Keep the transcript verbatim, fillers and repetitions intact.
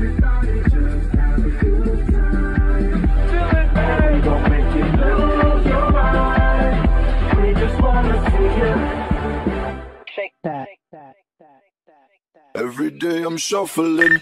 Everybody just have a good time. Feeling bad, gon' make you lose your mind. We just wanna see you shake that. Every day I'm shuffling.